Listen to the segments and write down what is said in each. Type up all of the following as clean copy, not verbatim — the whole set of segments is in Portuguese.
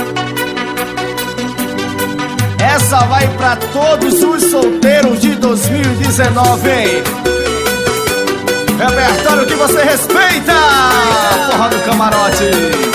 Essa vai pra todos os solteiros de 2019, hein? Repertório que você respeita. Porra do camarote.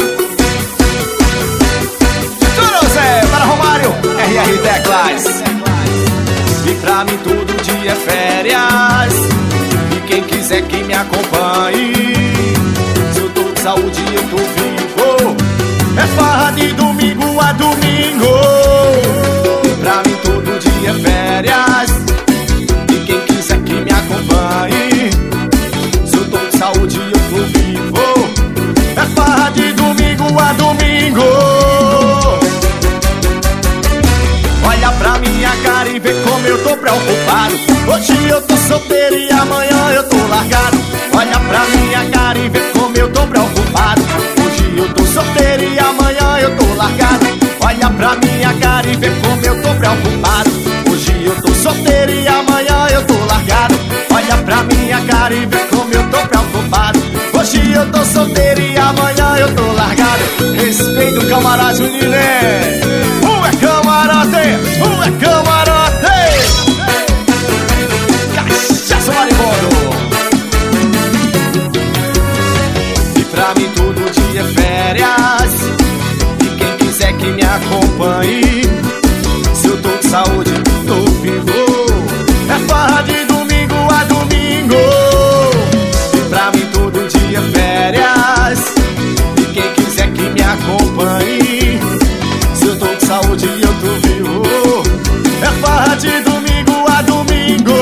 Zé para Romário, RR Teclas. E pra mim todo dia é férias. E quem quiser que me acompanhe, se eu tô de saúde eu tô vivo. É farra de domingo a domingo. E pra mim todo dia é férias. E quem quiser que me acompanhe, se eu tô de saúde eu tô vivo. É farra de domingo a domingo. Olha pra minha cara e vê como eu tô preocupado. Hoje eu tô solteiro e amanhã eu tô largado. Olha pra minha cara e vê como eu tô preocupado. Hoje eu tô solteiro e amanhã eu tô largado. Olha pra minha cara e vê como eu tô preocupado. Hoje eu tô solteiro e amanhã eu tô largado. Olha pra minha cara e vê como eu tô preocupado. Hoje eu tô solteiro e amanhã eu tô largado. Respeita o camarada Juninho. É camarote, é camarote. Cachaça maribondo. E pra mim todo dia é férias. E quem quiser que me acompanhe, se eu tô de saúde, tô vivo. É farra de domingo a domingo. E pra mim todo dia é férias. E quem quiser que me acompanhe, se eu tô de saúde eu tô vivo. É farra de domingo a domingo.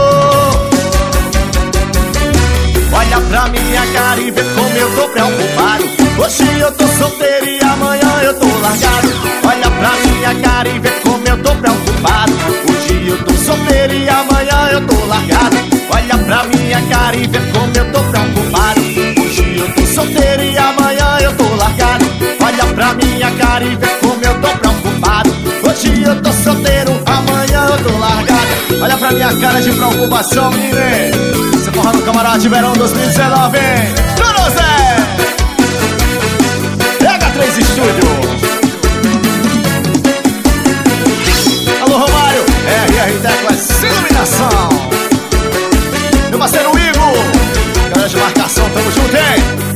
Olha pra minha cara e vê como eu tô preocupado. Hoje eu tô solteiro e amanhã eu tô largado. Olha pra minha cara e vê como eu tô preocupado. Hoje eu tô solteiro e amanhã eu tô largado. Olha pra minha cara e vê como eu tô preocupado. Hoje eu tô solteiro e amanhã eu tô largado. Olha pra minha cara e vê como eu tô preocupado. Hoje eu tô solteiro, amanhã eu tô largado. Olha pra minha cara de preocupação, menino. Você porra no camarote verão 2019, hein? Bruno Zé! Pega 3 estúdio. Alô Romário, RR Teclas, iluminação. Meu parceiro Igor, galera de marcação, tamo junto, hein?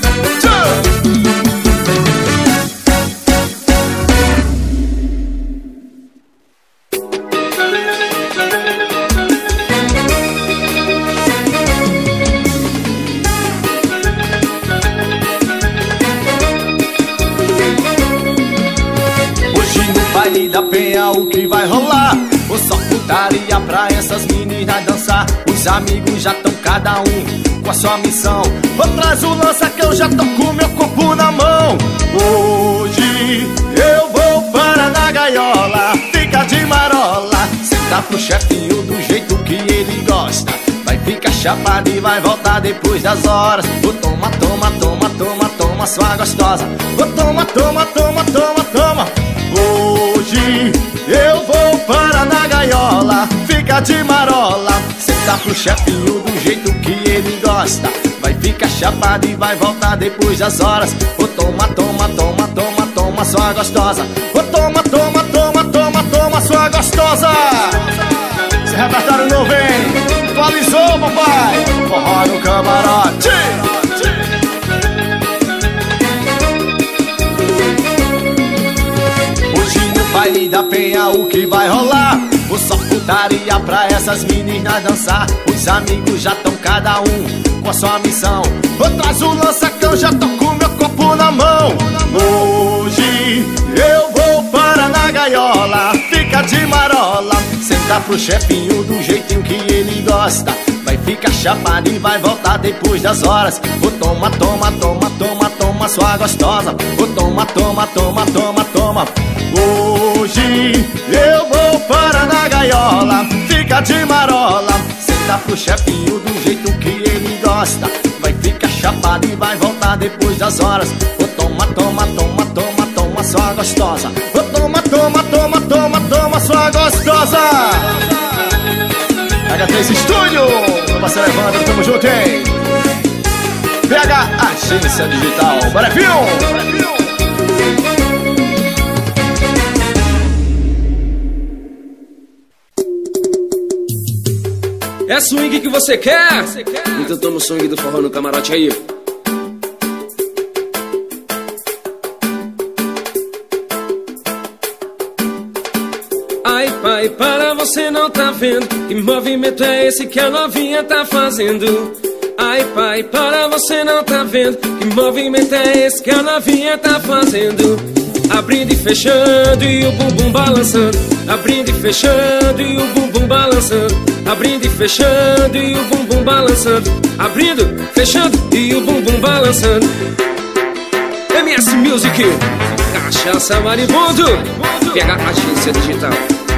Da Penha o que vai rolar? Vou só putaria pra essas meninas dançar. Os amigos já tão cada um com a sua missão. Vou traz o lança que eu já tô com meu corpo na mão. Hoje eu vou para na gaiola, fica de marola. Senta pro chefinho do jeito que ele gosta. Vai ficar chapado e vai voltar depois das horas. Vou toma, toma, toma, toma, toma, sua gostosa. Vou toma, toma, toma, toma, toma. Hoje eu vou para na gaiola, fica de marola. Senta pro chefinho do jeito que ele gosta. Vai ficar chapado e vai voltar depois das horas. Vou toma, toma, toma, toma, toma, sua gostosa. Vou toma, toma, toma, toma, toma, sua gostosa. Esse repertório novo, hein? Atualizou, papai. Forró no camarote. Baile da Penha o que vai rolar? Vou só putaria pra essas meninas dançar. Os amigos já tão cada um com a sua missão. Vou traz o lança que eu já tô com meu corpo na mão. Hoje eu vou para na gaiola, fica de marola. Senta pro chefinho do jeitinho que ele gosta. Vai ficar chapado e vai voltar depois das horas. Vou toma, toma, toma, toma, toma, sua gostosa. Vou toma, toma, toma, toma, toma. Hoje eu vou para na gaiola, fica de marola. Senta pro chefinho do jeito que ele gosta. Vai ficar chapado e vai voltar depois das horas. Vou toma, toma, toma, toma, toma, sua gostosa. Vou toma, toma, toma, toma, toma, sua gostosa. Pega 3 estúdio, meu parceiro Evandro, tamo junto, hein? PH Agência Digital, bora, viu? É swing que você quer? Então toma o swing do forró no camarote aí. Ai pai, para, você não tá vendo que movimento é esse que a novinha tá fazendo? Ai pai, para, você não tá vendo que movimento é esse que a novinha tá fazendo? Abrindo e fechando e o bumbum balançando. Abrindo e fechando e o bumbum balançando. Abrindo e fechando e o bumbum balançando. Abrindo, fechando e o bumbum balançando. MS Music, Cachaça Maribondo, PH Agência Digital.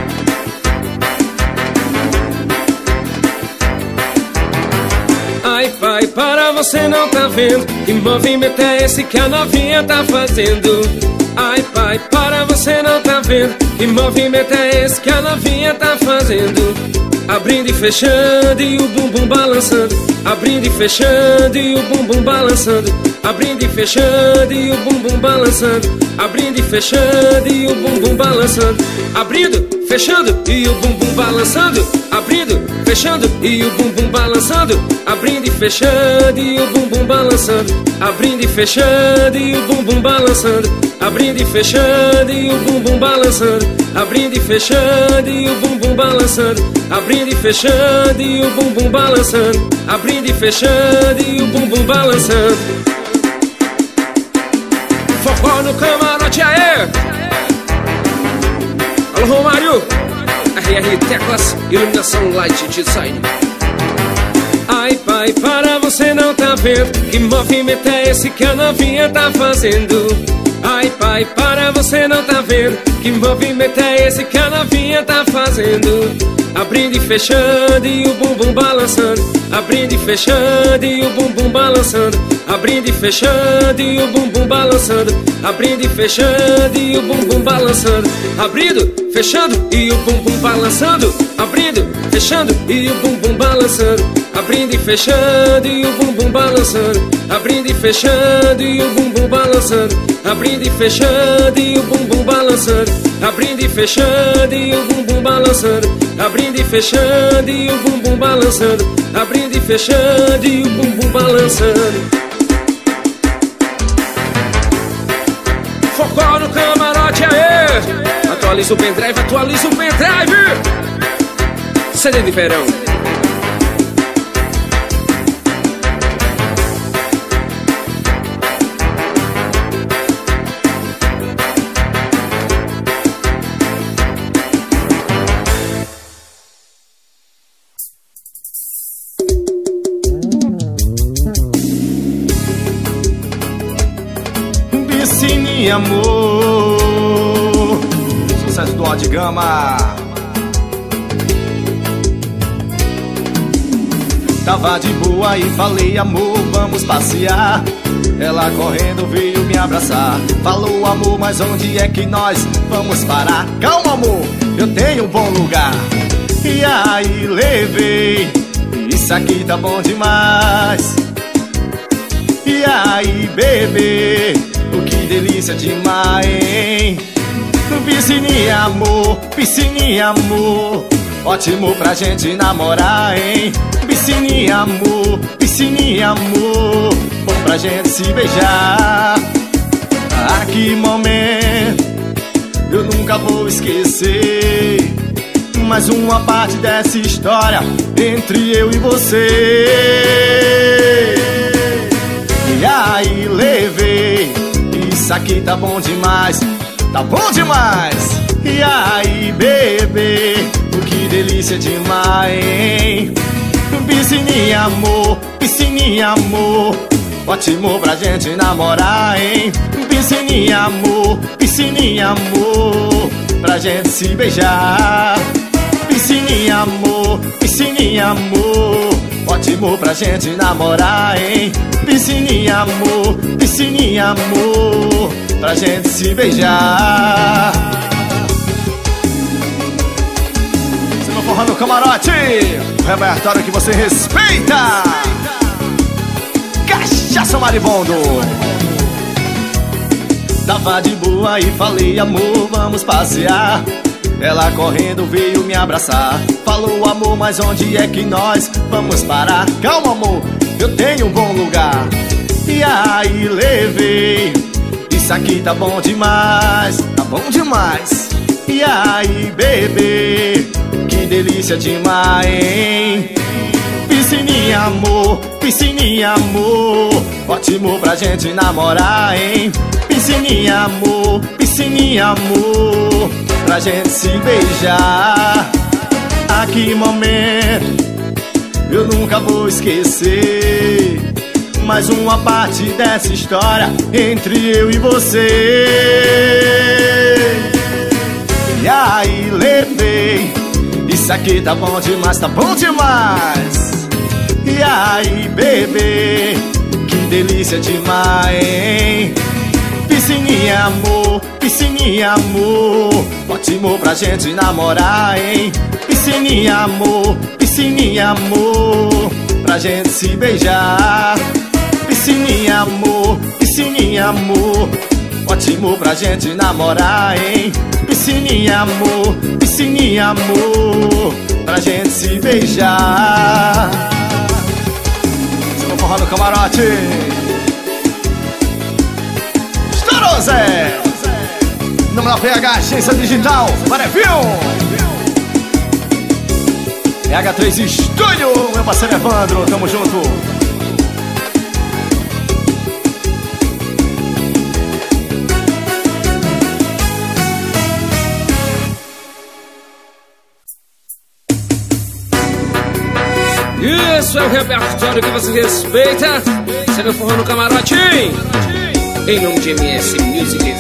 Ai pai, para, você não tá vendo que movimento é esse que a novinha tá fazendo? Ai pai, para, você não tá vendo que movimento é esse que a novinha tá fazendo? Abrindo e fechando e o bumbum balançando. Abrindo e fechando e o bumbum balançando. Abrindo e fechando e o bumbum balançando. Abrindo e fechando e o bumbum balançando. Abrindo, fechando e o bumbum balançando. Abrindo, fechando e o bumbum balançando. Abrindo e fechando e o bumbum balançando. Abrindo e fechando e o bumbum balançando. Abrindo e fechando e o bumbum balançando. Abrindo e fechando e o bumbum balançando. Abrindo e fechando e o bumbum balançando. Abrindo e fechando e o bumbum balançando. Forró no camarote, aê! Alô Romário, RR Teclas, Iluminação Light Design. Ai pai, para, você não tá vendo que movimento é esse que a novinha tá fazendo? Ai pai, para, você não tá vendo que movimento é esse que a novinha tá fazendo? Abrindo e fechando e o bumbum balançando. Abrindo e fechando e o bumbum balançando. Abrindo e fechando e o bumbum balançando. Abrindo e fechando e o bumbum balançando. Abrindo, fechando e o bumbum balançando. Abrindo, fechando e o bumbum balançando. Abrindo e fechando e o bumbum balançando. Abrindo e fechando e o bumbum balançando. Abrindo e fechando e o bumbum balançando. Abrindo e fechando e o bumbum balançando. Abrindo e fechando e o bumbum balançando. Abrindo e fechando e o bumbum balançando. Forró no camarote, aê! Atualiza o pendrive, atualiza o pendrive! CD de verão. Piscininha, amor, sucesso do Odd Gama. Tava de boa e falei, amor, vamos passear. Ela correndo veio me abraçar. Falou, amor, mas onde é que nós vamos parar? Calma, amor, eu tenho um bom lugar. E aí levei, isso aqui tá bom demais. E aí, bebê, oh, que delícia demais, hein? Piscininha, amor, piscininha, amor, ótimo pra gente namorar, hein? Piscininha, amor, piscininha, amor, bom pra gente se beijar. Ah, que momento, eu nunca vou esquecer. Mais uma parte dessa história entre eu e você. E aí levei, isso aqui tá bom demais, tá bom demais. E aí bebê, oh, que delícia demais, hein? Piscininha, amor, piscininha, amor, ótimo pra gente namorar, hein? Piscininha, amor, piscininha, amor, pra gente se beijar. Piscininha, amor, piscininha, amor, ótimo pra gente namorar, hein? Piscininha, amor, piscininha, amor, pra gente se beijar. Se não forrar no camarote, o repertório que você respeita. Cachaça Maribondo. Tava de boa e falei, amor, vamos passear. Ela correndo veio me abraçar. Falou, amor, mas onde é que nós vamos parar? Calma, amor, eu tenho um bom lugar. E aí levei. Isso aqui tá bom demais, tá bom demais. E aí, bebê, que delícia demais, hein? Piscininha, amor, ótimo pra gente namorar, hein? Piscininha, amor, pra gente se beijar. Ah, que momento, eu nunca vou esquecer. Mais uma parte dessa história entre eu e você. E aí levei. Isso aqui tá bom demais, tá bom demais. E aí, bebê, que delícia demais, hein? Piscininha, amor, ótimo pra gente namorar, hein? Piscininha, amor, pra gente se beijar. Piscininha, amor, ótimo pra gente namorar, hein? Piscininha, amor, pra gente se beijar. Vamos forró no camarote. Estourou, Zé! Nome da PH, Agência Digital, Marevil! PH3 Estúdio, meu parceiro Evandro, tamo junto! Isso é o repertório que você respeita. Você vai forró no camarote, em nome de MS Music.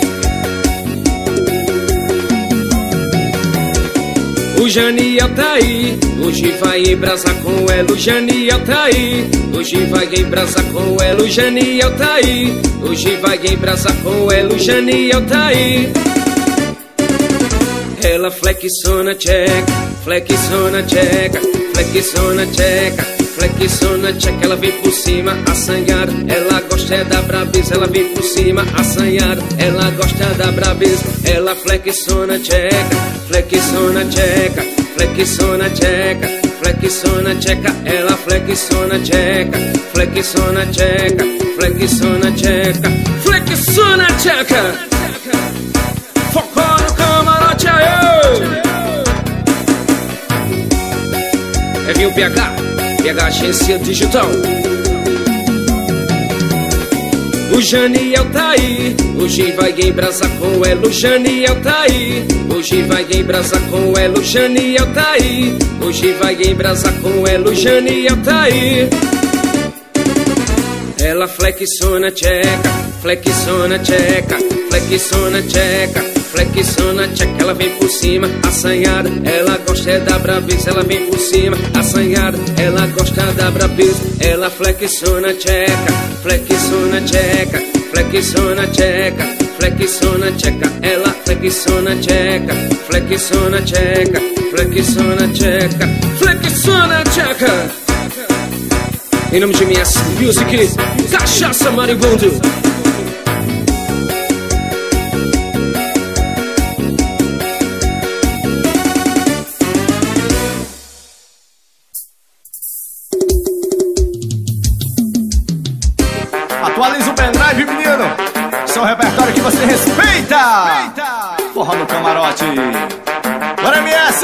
O Janiel tá aí, hoje vai embrasar com ela. O Janiel tá aí, hoje vai embrasar com ela. O Janiel tá aí, hoje vai embrasar com ela. O Janiel tá aí. Ela flexiona, tcheca, flexiona, tcheca, flexiona, tcheca, flexiona, tcheca. Ela vem por cima, assanhada. Ela gosta é da brabeza. Ela vem por cima, assanhada. Ela gosta da brabeza. Ela flexiona, tcheca, flexiona, tcheca, flexiona, tcheca, flexiona, tcheca. Ela flexiona, tcheca, flexiona, tcheca, flexiona, tcheca, flexiona, tcheca. Focou no camarote, aê! É viu PH Agência Digital. O Janiel tá aí, hoje vai embrasar com ela. O Janiel tá aí, hoje vai embrasar com ela. O Janiel tá aí, hoje vai embrasar com ela. O Janiel tá aí. Ela flexiona, tcheca, flexiona, tcheca, flexiona, tcheca, flexiona, tcheca. Ela vem por cima, assanhada. Ela gosta da brabeza. Ela vem por cima, assanhada. Ela gosta da brabeza. Ela flexiona, tcheca, flexiona, tcheca, flexiona, tcheca, flexiona, tcheca. Ela flexiona, tcheca, flexiona, tcheca, flexiona, tcheca, flexiona, tcheca. Em nome de MS Music, Cachaça Maribondo. Atualiza o pendrive, menino. Seu repertório que você respeita. Forró no camarote. Bora, MS!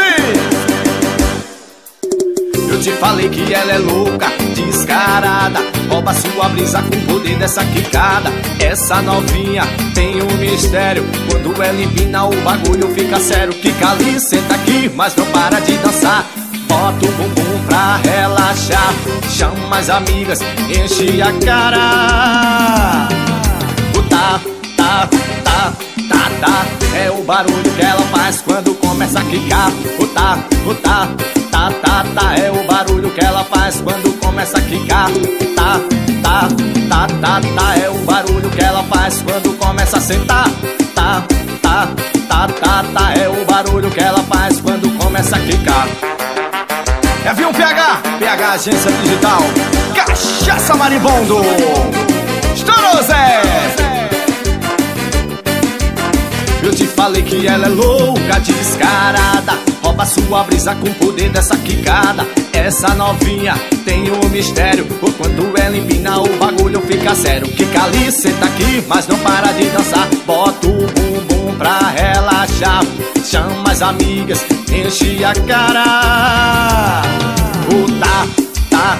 Eu te falei que ela é louca, descarada. Rouba sua brisa com o poder dessa quicada. Essa novinha tem um mistério. Quando ela empina o bagulho fica sério. Quica ali, senta aqui, mas não para de dançar. Bota o bumbum pra relaxar. Chama as amigas, enche a cara. O tá, tá, tá, tá, tá é o barulho que ela faz quando começa a quicar. O tá, tá, tá, tá, tá é o barulho que ela faz quando começa a quicar. Tá, tá, tá, tá, tá é o barulho que ela faz quando começa a sentar. Tá, tá, tá, tá, tá é o barulho que ela faz quando começa a quicar. É viu um PH Agência Digital, Cachaça Maribondo. Estourou, Zé! Eu te falei que ela é louca, descarada, rouba sua brisa com o poder dessa quicada. Essa novinha tem um mistério, por quanto ela empina o bagulho fica sério. Quica ali, senta aqui, mas não para de dançar. Bota o bumbum pra relaxar, chama as amigas, enche a cara. O tá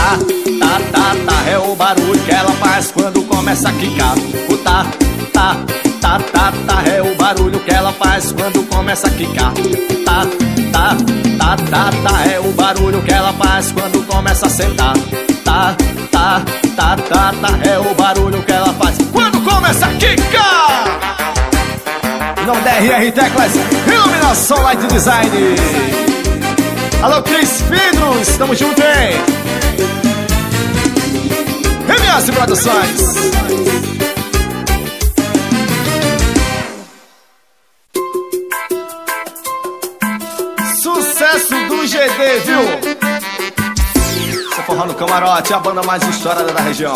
é o barulho que ela faz quando começa a quicar. O tá é o barulho que ela faz quando começa a quicar. Tá é o barulho que ela faz quando começa a sentar. Tá é o barulho que ela faz quando começa a quicar. Em nome da RR Teclas, Iluminação Light Design. Alô, Cris Vidros, tamo junto, hein? MS Produções. Sucesso do GD, viu? Você forró no camarote, a banda mais estourada da região.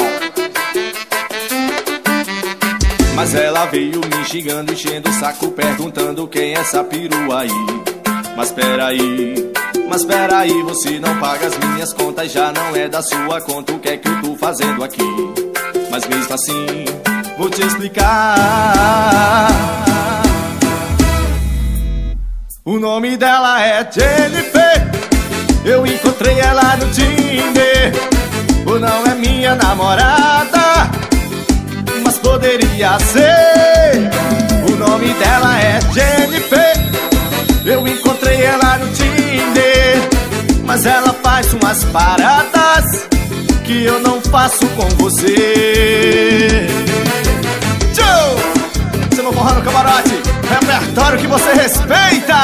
Mas ela veio me xingando, enchendo o saco, perguntando quem é essa perua aí. Mas peraí, você não paga as minhas contas, já não é da sua conta, o que é que eu tô fazendo aqui? Mas mesmo assim, vou te explicar. O nome dela é Jennifer, eu encontrei ela no Tinder. Ou não é minha namorada, mas poderia ser. O nome dela é Jennifer, eu encontrei ela no Tinder. Mas ela faz umas paradas que eu não faço com você. Tchau! Você não forró no camarote, repertório que você respeita.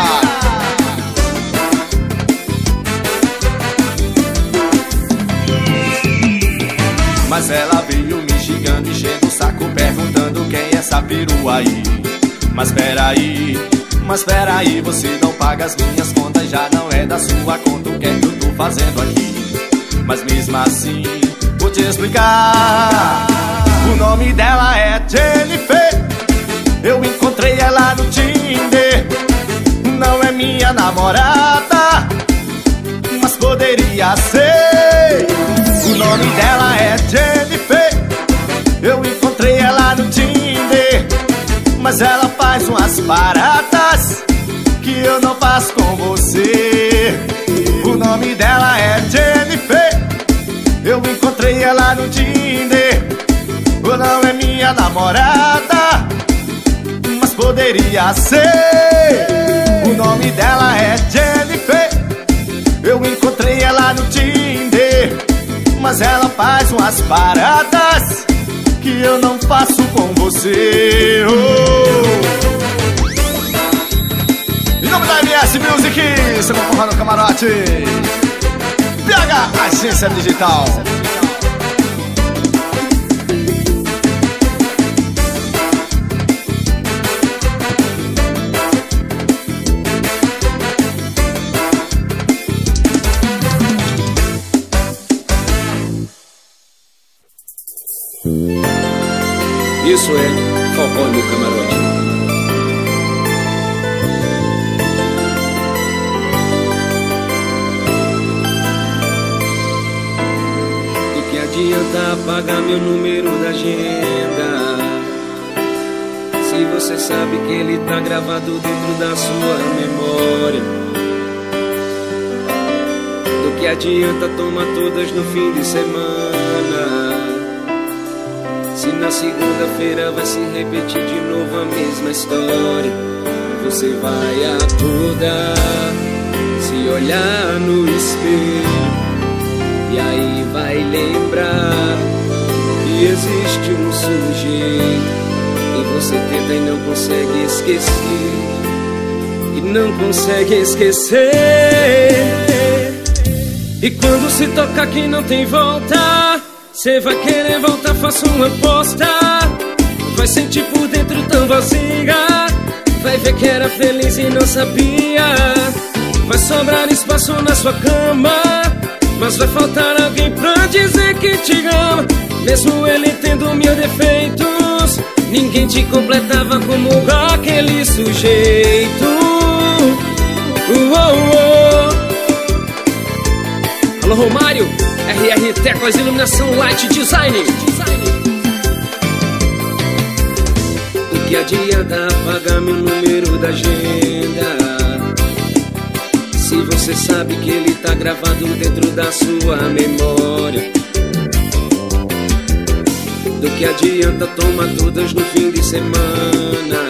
Mas ela veio me xingando, enchendo o saco, perguntando quem é essa perua aí. Mas peraí, você não paga as minhas contas, já não é da sua conta, o que é que eu tô fazendo aqui? Mas mesmo assim, vou te explicar. O nome dela é Jennifer, eu encontrei ela no Tinder. Não é minha namorada, mas poderia ser. O nome dela é Jennifer, eu encontrei ela no Tinder. Mas ela faz umas paradas que eu não faço com você. O nome dela é Jennifer, eu encontrei ela no Tinder. Ou não é minha namorada, mas poderia ser. O nome dela é Jennifer, eu encontrei ela no Tinder. Mas ela faz umas paradas que eu não faço com você. Oh. Em nome da MS Music, você vai forrar no camarote. PH Agência Digital. Isso é forró no camarote. Do que adianta apagar meu número da agenda, se você sabe que ele tá gravado dentro da sua memória? Do que adianta tomar todas no fim de semana, se na segunda-feira vai se repetir de novo a mesma história? Você vai acordar, se olhar no espelho, e aí vai lembrar que existe um sujeito que você tenta e não consegue esquecer. E não consegue esquecer. E quando se toca que não tem volta, cê vai querer voltar, faça uma aposta. Vai sentir por dentro tão vazia, vai ver que era feliz e não sabia. Vai sobrar espaço na sua cama, mas vai faltar alguém pra dizer que te ama. Mesmo ele tendo mil defeitos, ninguém te completava como aquele sujeito. Alô Romário, RR Teclas, Iluminação Light Design. Do que adianta apagar meu número da agenda, se você sabe que ele tá gravado dentro da sua memória? Do que adianta tomar todas no fim de semana,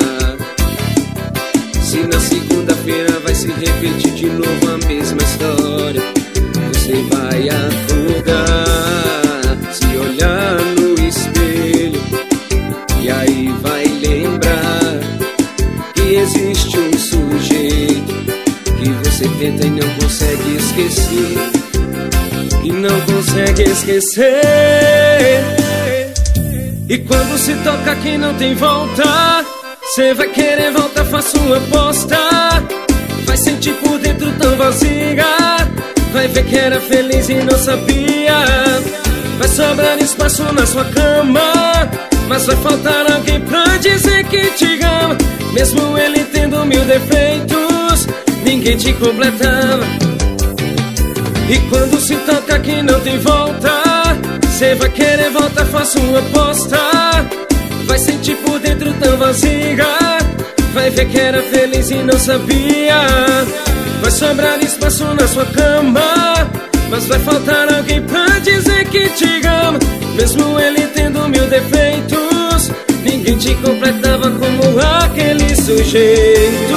se na segunda-feira vai se repetir de novo a mesma história? Você vai acordar, se olhar no espelho, e aí vai lembrar que existe um sujeito que você tenta e não consegue esquecer, que não consegue esquecer. E quando se toca que não tem volta, cê vai querer volta, faça uma aposta. Vai sentir por dentro tão vazia, vai ver que era feliz e não sabia. Vai sobrar espaço na sua cama, mas vai faltar alguém pra dizer que te ama. Mesmo ele tendo 1000 defeitos, ninguém te completava. E quando se toca que não tem volta, cê vai querer volta, faça uma aposta. Vai sentir por dentro tão vazia, vai ver que era feliz e não sabia. Vai sobrar espaço na sua cama, mas vai faltar alguém pra dizer que te ama. Mesmo ele tendo 1000 defeitos, ninguém te completava como aquele sujeito.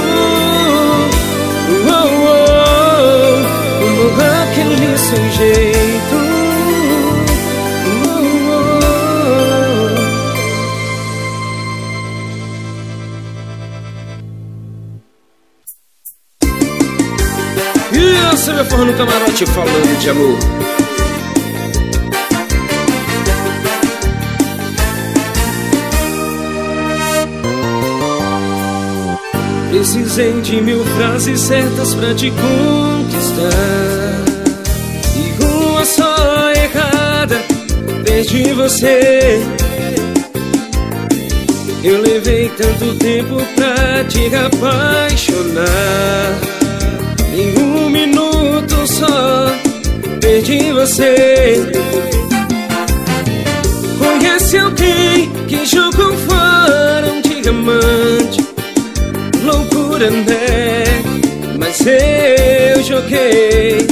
Como aquele sujeito. Isso, meu forno no camarote falando de amor. Precisei de 1000 frases certas pra te conquistar, e uma só errada perdi você. Eu levei tanto tempo pra te apaixonar, em 1 minuto só perdi você. Conhece alguém que jogou fora um diamante? Loucura, né? Mas eu joguei.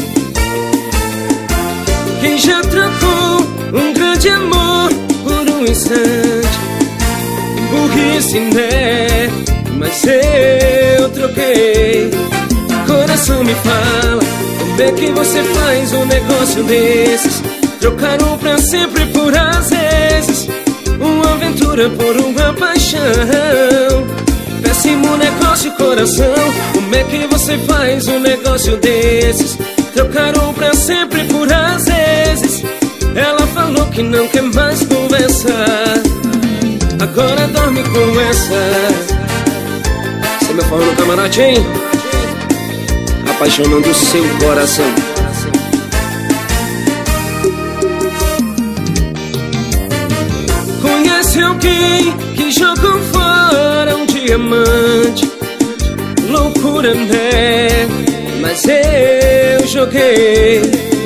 Quem já trocou um grande amor por um instante? Burrice, né? Mas eu troquei. Coração me fala, como é que você faz um negócio desses? Trocar um pra sempre por às vezes, uma aventura por uma paixão. Péssimo negócio, coração, como é que você faz um negócio desses? Trocar um pra sempre por às vezes. Ela falou que não quer mais conversar, agora dorme com essa. Você me falou no camarote, hein? Apaixonando o seu coração. Conhece alguém que jogou fora um diamante? Loucura, né? Mas eu joguei.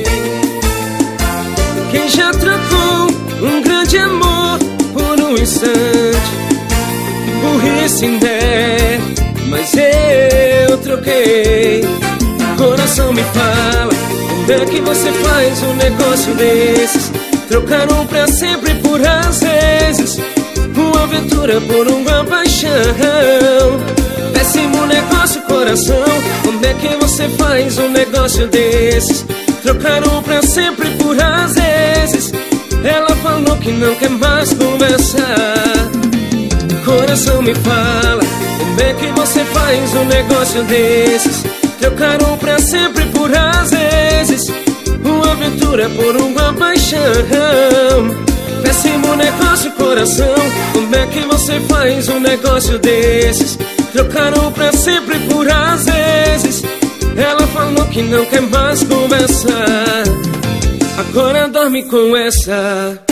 Quem já trocou um grande amor por um instante? Burrice, né? Mas eu troquei. Coração me fala, como é que você faz um negócio desses? Trocar um pra sempre por às vezes, uma aventura por uma paixão. Péssimo negócio, coração, como é que você faz um negócio desses? Trocar um pra sempre por às vezes. Ela falou que não quer mais conversar. Coração me fala, como é que você faz um negócio desses? Trocar um pra sempre por às vezes, uma aventura por uma paixão. Péssimo negócio, coração, como é que você faz um negócio desses? Trocar um pra sempre por às vezes. Ela falou que não quer mais conversar, agora dorme com essa.